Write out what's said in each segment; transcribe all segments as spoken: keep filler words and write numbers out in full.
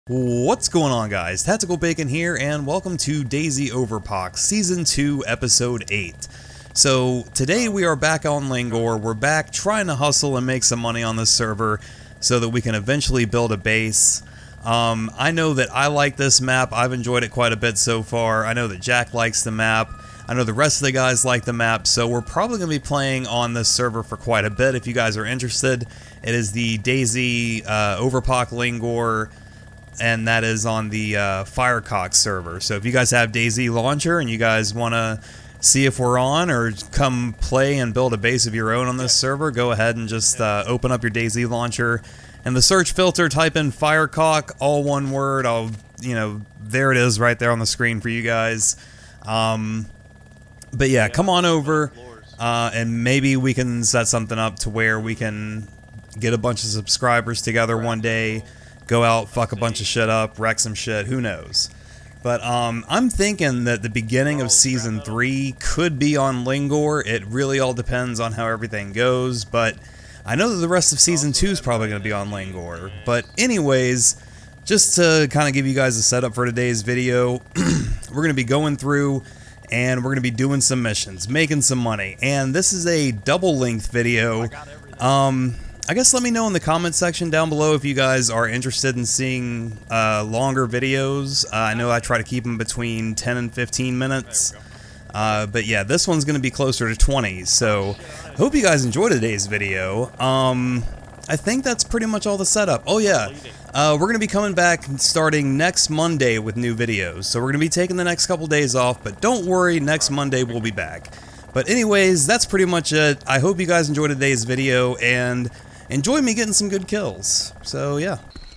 What's going on, guys? Tactical Bacon here, and welcome to DayZ Overpoch Season two, Episode eight. So, today we are back on Lingor. We're back trying to hustle and make some money on this server so that we can eventually build a base. Um, I know that I like this map. I've enjoyed it quite a bit so far. I know that Jack likes the map. I know the rest of the guys like the map, so we're probably going to be playing on this server for quite a bit if you guys are interested. It is the DayZ uh, Overpoch Lingor, and that is on the uh, Firecock server. So if you guys have DayZ Launcher and you guys want to see if we're on or come play and build a base of your own on this server, go ahead and just uh, open up your DayZ Launcher. And the search filter, type in Firecock, all one word. I'll, you know, there it is right there on the screen for you guys. Um, but yeah, come on over uh, and maybe we can set something up to where we can get a bunch of subscribers together one day. Go out, fuck a bunch of shit up, wreck some shit, who knows. But um, I'm thinking that the beginning of Season three could be on Lingor. It really all depends on how everything goes, but I know that the rest of Season two is probably going to be on Lingor. But anyways, just to kind of give you guys a setup for today's video, we're going to be going through and we're going to be doing some missions, making some money. And this is a double-length video. Um... I guess let me know in the comment section down below if you guys are interested in seeing uh, longer videos. Uh, I know I try to keep them between ten and fifteen minutes. Uh, but yeah, this one's going to be closer to twenty. So, hope you guys enjoyed today's video. Um, I think that's pretty much all the setup. Oh yeah, uh, we're going to be coming back starting next Monday with new videos. So we're going to be taking the next couple days off, but don't worry, next Monday we'll be back. But anyways, that's pretty much it. I hope you guys enjoyed today's video, and enjoy me getting some good kills. So, yeah.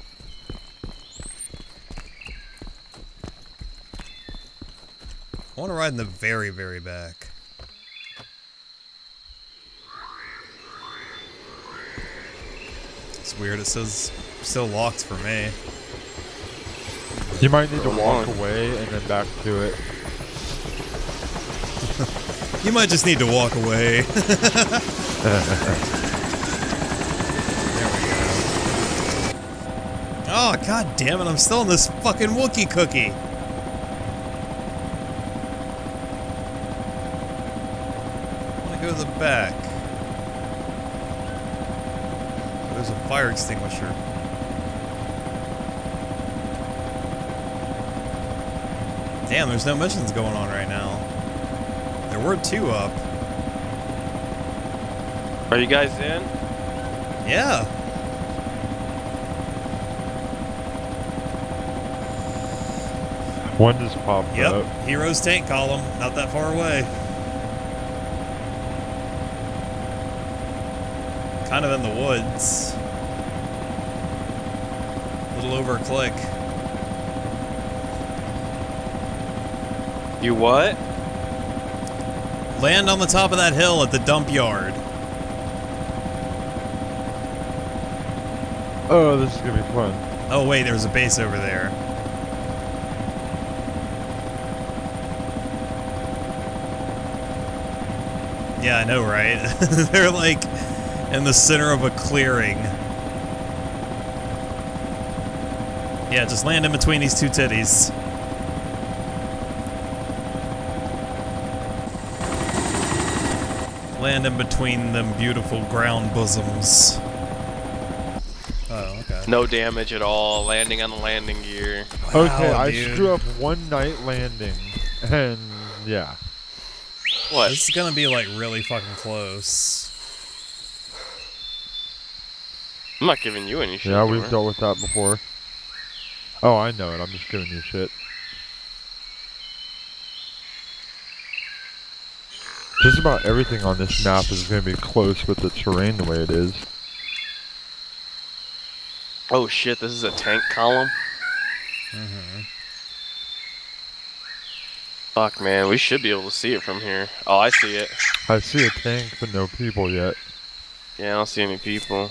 I want to ride in the very, very back. It's weird. It says still locked for me. You might need to walk away and then back to it. You might just need to walk away. Oh, god damn it, I'm still in this fucking Wookiee cookie. I want to go to the back. There's a fire extinguisher. Damn, there's no missions going on right now. There were two up. Are you guys in? Yeah. One just popped yep. up. Heroes tank column, not that far away. Kind of in the woods. A little over a click. You what? Land on the top of that hill at the dump yard. Oh, this is gonna be fun. Oh wait, there's a base over there. Yeah, I know, right? They're like in the center of a clearing. Yeah, just land in between these two titties. Land in between them beautiful ground bosoms. Oh, okay. No damage at all, landing on the landing gear. Wow, okay, I dude. screw up one night landing, and yeah. What? This is gonna be like really fucking close. I'm not giving you any shit. Yeah, we've dealt with that before. Oh, I know it. I'm just giving you shit. Just about everything on this map is going to be close with the terrain the way it is. Oh shit, this is a tank column? Mm-hmm. Fuck man, we should be able to see it from here. Oh, I see it. I see a tank, but no people yet. Yeah, I don't see any people.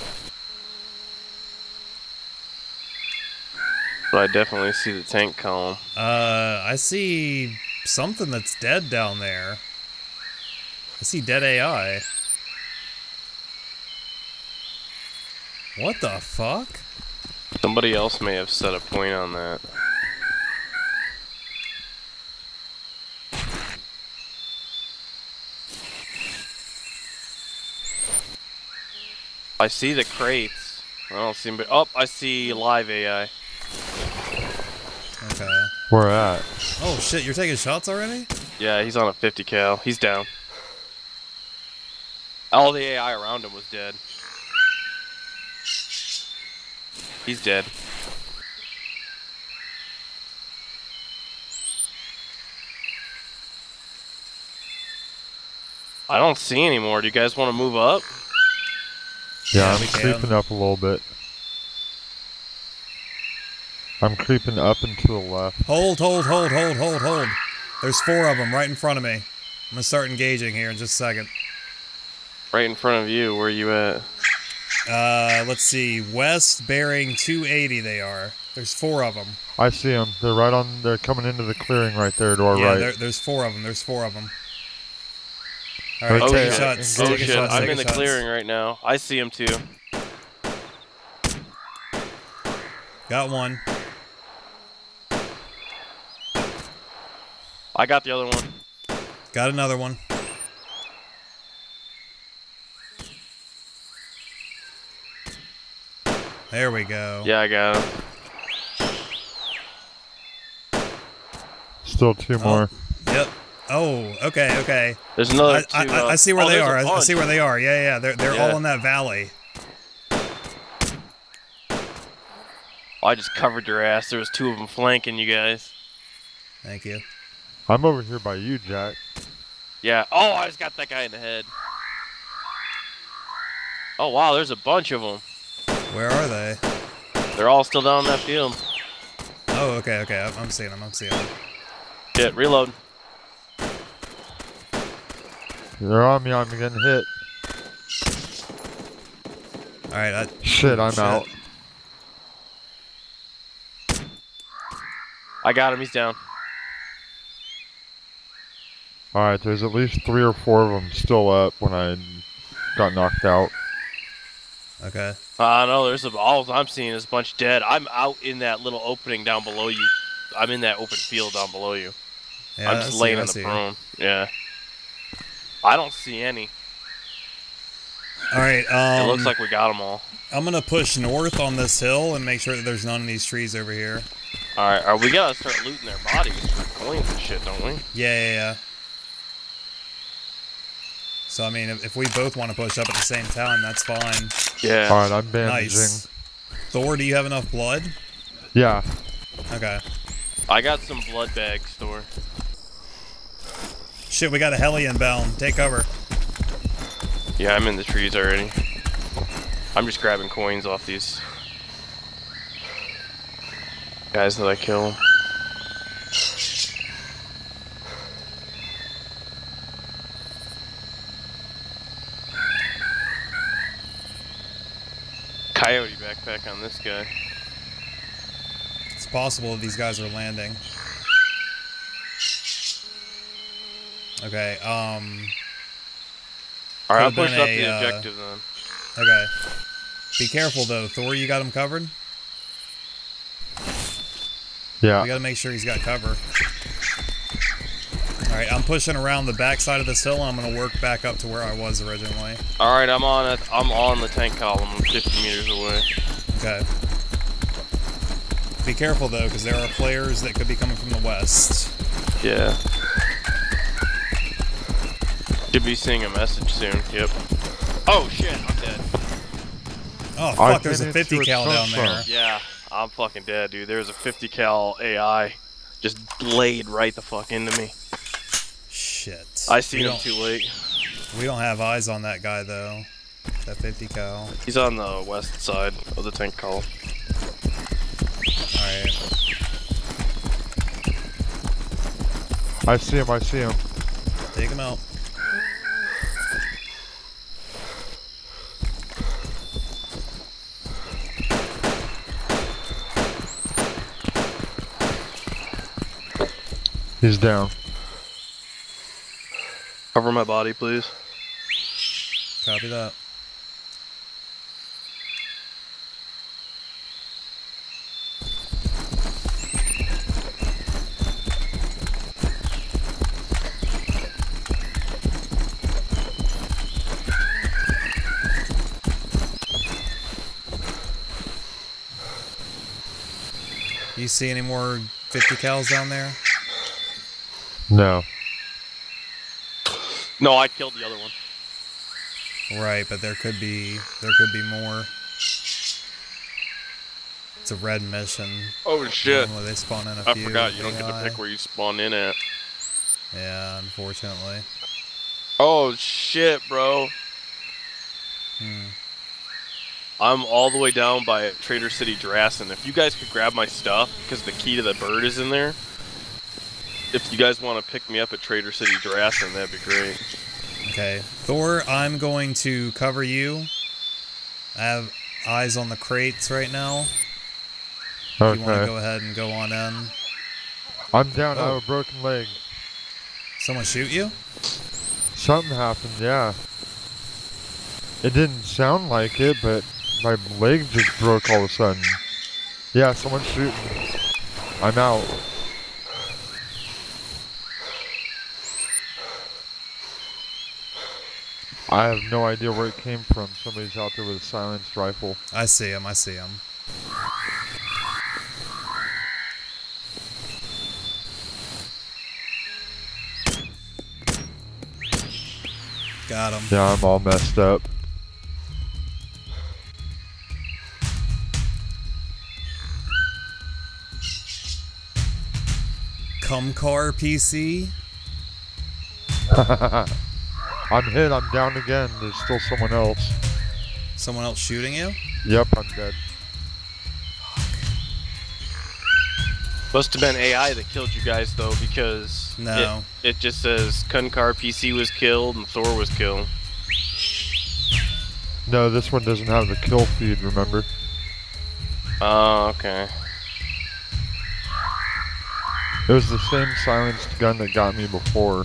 But I definitely see the tank column. Uh, I see something that's dead down there. I see dead A I. What the fuck? Somebody else may have set a point on that. I see the crates. I don't see anybody. Oh, I see live A I. Okay. Where at? Oh shit, you're taking shots already? Yeah, he's on a fifty cal. He's down. All the A I around him was dead. He's dead. I don't see any more. Do you guys want to move up? Yeah, Yeah, I'm we can. creeping up a little bit. I'm creeping up and to the left. Hold, hold, hold, hold, hold, hold. There's four of them right in front of me. I'm gonna start engaging here in just a second. Right in front of you. Where are you at? Uh, let's see. West bearing two eighty they are. There's four of them. I see them. They're right on. They're coming into the clearing right there to our Yeah, right. there, there's four of them. There's four of them. All right, Oh take shit! shots. Oh Take shit! shots. I'm take in the shots. clearing right now. I see him too. Got one. I got the other one. Got another one. There we go. Yeah, I got him. Still two Oh, more. Yep. Oh, okay, okay. There's another I, two. I, I uh, see where oh, they there's a are. I, I bunch. see where they are. Yeah, yeah. They're they're Yeah. all in that valley. I just covered your ass. There was two of them flanking you guys. Thank you. I'm over here by you, Jack. Yeah. Oh, I just got that guy in the head. Oh wow, there's a bunch of them. Where are they? They're all still down in that field. Oh, okay, okay. I'm, I'm seeing them. I'm seeing them. Shit, reload. They're on me. I'm getting hit. All right. I, Shit, I'm shit. out. I got him. He's down. Alright, there's at least three or four of them still up when I got knocked out. Okay. Uh, no, there's a, all I'm seeing is a bunch dead. I'm out in that little opening down below you. I'm in that open field down below you. Yeah, I'm I just see, laying I in the see. prone. Yeah. I don't see any. All right. Um, It looks like we got them all. I'm gonna push north on this hill and make sure that there's none of these trees over here. All right, are we gotta start looting their bodies for coins and shit, don't we? Yeah, yeah, yeah. So I mean, if, if we both want to push up at the same time, that's fine. Yeah. Alright, I'm bandaging. Nice. Thor, do you have enough blood? Yeah. Okay. I got some blood bags, Thor. Shit, we got a heli inbound. Take cover. Yeah, I'm in the trees already. I'm just grabbing coins off these guys that I kill. Coyote backpack on this guy. It's possible that these guys are landing. Okay, um... Alright, I'm could've been pushing up a, the uh, objective then. Okay. Be careful, though. Thor, you got him covered? Yeah. We gotta make sure he's got cover. Alright, I'm pushing around the backside of this hill, and I'm gonna work back up to where I was originally. Alright, I'm on it. I'm on the tank column. I'm fifty meters away. Okay. Be careful, though, because there are players that could be coming from the west. Yeah. Should be seeing a message soon. Yep. Oh shit, I'm dead. Oh, I fuck, there's a didn't fifty see cal where it down come there. from. Yeah, I'm fucking dead, dude. There's a fifty cal A I just laid right the fuck into me. Shit. I seen We him don't- too late. We don't have eyes on that guy, though. That fifty cal. He's on the west side of the tank column. Alright. I see him, I see him. Take him out. He's down. Cover my body, please. Copy that. You see any more fifty cals down there? No. No, I killed the other one. Right, but there could be there could be more. It's a red mission. Oh shit! Normally they spawn in a I few. forgot you don't A I. get to pick where you spawn in at. Yeah, unfortunately. Oh shit, bro! Hmm. I'm all the way down by Trader City Drassen. If you guys could grab my stuff, because the key to the bird is in there. If you guys want to pick me up at Trader City Drassen, that'd be great. Okay, Thor, I'm going to cover you. I have eyes on the crates right now. Okay. If you want to go ahead and go on in. I'm down. Oh. I have a broken leg. Someone shoot you? Something happened, yeah. It didn't sound like it, but my leg just broke all of a sudden. Yeah, someone's shooting. I'm out. I have no idea where it came from. Somebody's out there with a silenced rifle. I see him, I see him. Got him. Yeah, I'm all messed up. Cum car P C? I'm hit. I'm down again. There's still someone else. Someone else shooting you? Yep, I'm dead. Must have been A I that killed you guys, though, because No. it, it just says Kunkar P C was killed and Thor was killed. No, this one doesn't have the kill feed, remember? Oh, okay. It was the same silenced gun that got me before.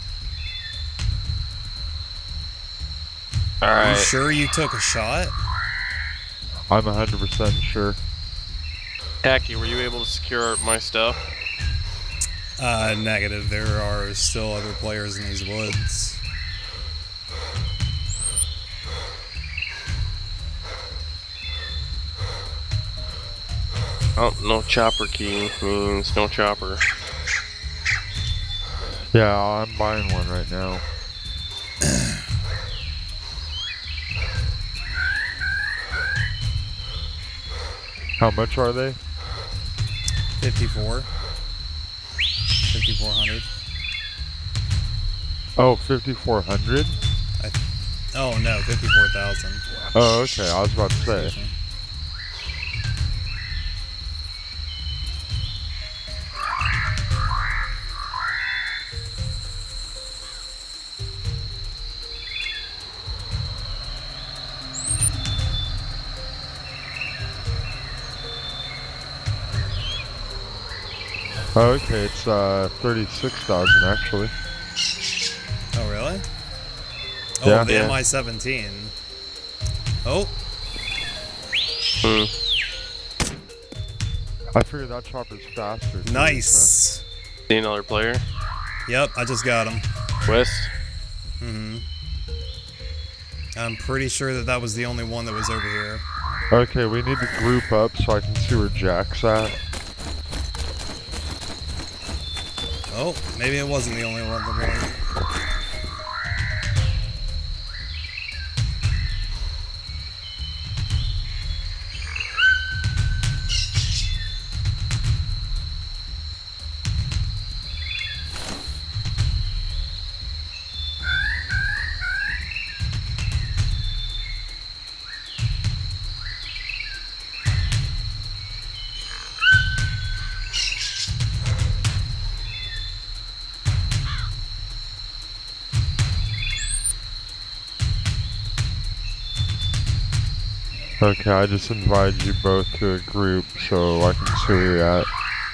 Are Alright. you sure you took a shot? I'm one hundred percent sure. Hacky, were you able to secure my stuff? Uh, negative. There are still other players in these woods. Oh, no chopper key means no chopper. Yeah, I'm buying one right now. How much are they? fifty-four. fifty-four hundred. Oh, fifty-four hundred? I, oh no, fifty-four thousand. Oh, okay. I was about to say. Oh, okay, it's uh, thirty-six thousand actually. Oh really? Oh, Yeah. the Yeah. M I seventeen. Oh, Hmm. I figured that chopper's faster. too, nice. See another player? Yep, I just got him. West? Mm-hmm. I'm pretty sure that that was the only one that was over here. so- Okay, we need to group up so I can see where Jack's at. Oh, maybe it wasn't the only one. The one. Okay, I just invited you both to a group so I can see where you're at.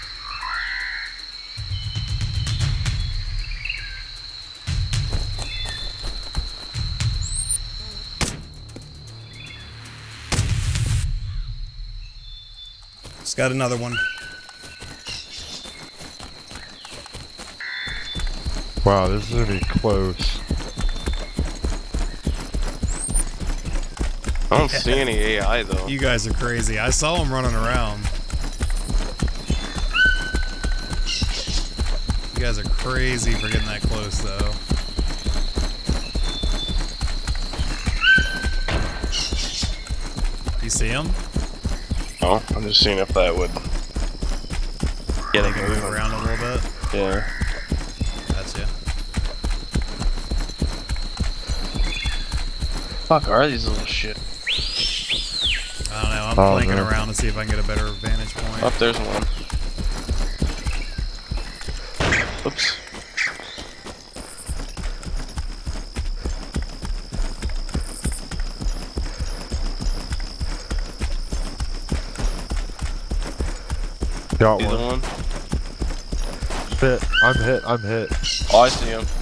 Just got another one. Wow, this is gonna be close. I don't see any A I though. You guys are crazy. I saw him running around. guys are crazy for getting that close, though. You see him? Oh, I'm just seeing if that would get him move around a little bit. Yeah. Gotcha. Fuck are these little shit? I don't know. I'm Oh, flanking no. around to see if I can get a better vantage point. Oh, there's one. Oops. Got Either one. one. Hit. I'm hit. I'm hit. Oh, I see him.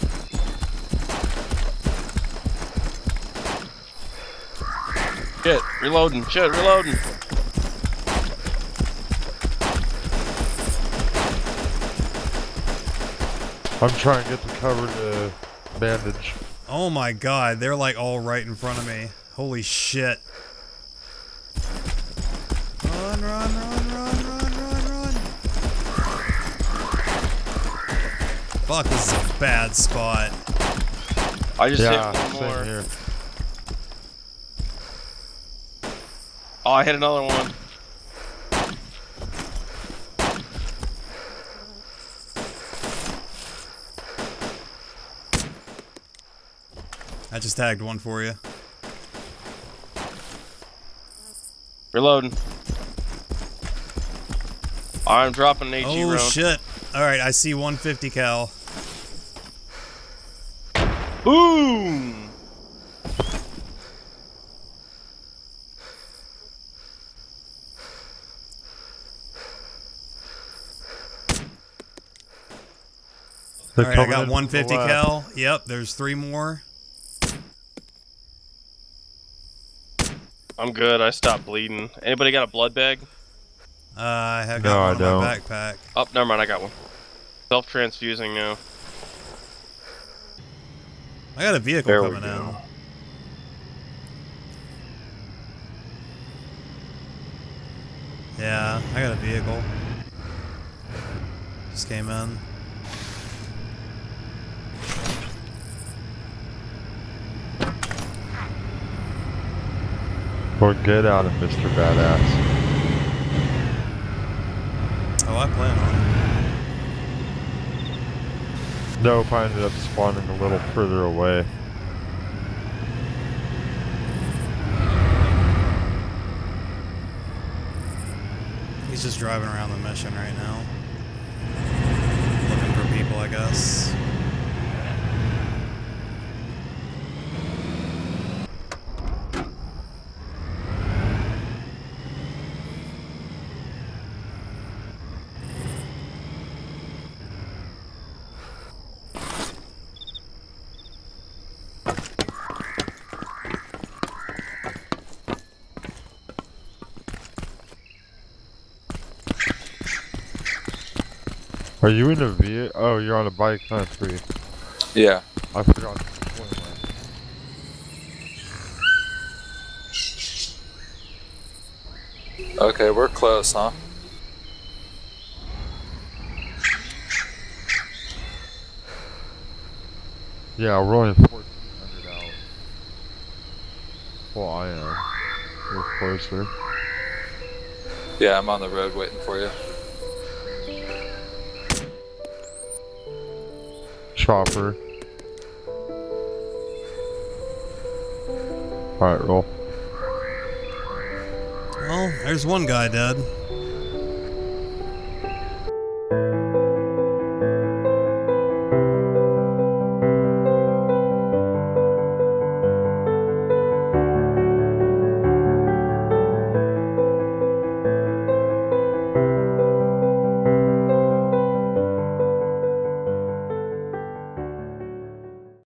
Shit, reloading. Shit, reloading. I'm trying to get the cover to bandage. Oh my god, they're like all right in front of me. Holy shit. Run, run, run, run, run, run, run. Fuck, this is a bad spot. I just Yeah, hit one same more. here. Oh, I hit another one. I just tagged one for you. Reloading. I'm dropping an A G Oh round. shit. Alright, I see one fifty cal. Boom! They're Alright, I coming got in one from the fifty left. cal. Yep, there's three more. I'm good. I stopped bleeding. Anybody got a blood bag? Uh, I have No, got I one in don't. my backpack. Oh, never mind. I got one. Self-transfusing now. I got a vehicle There we coming go. in. Yeah, I got a vehicle. Just came in. Well, get out of Mister Badass. Oh, I plan on it. Nope, I ended up spawning a little further away. He's just driving around the mission right now. Looking for people, I guess. Are you in a V? Oh, you're on a bike, huh? Free. Yeah. I forgot. to point my- Okay, we're close, huh? Yeah, we're only fourteen hundred out. Well, I am. We're closer. Yeah, I'm on the road waiting for you. Chopper. Alright, roll. Well, there's one guy dead.